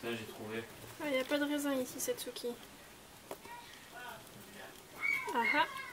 Là j'ai trouvé. Ah, il n'y a pas de raisin ici, Satsuki. Ah ah.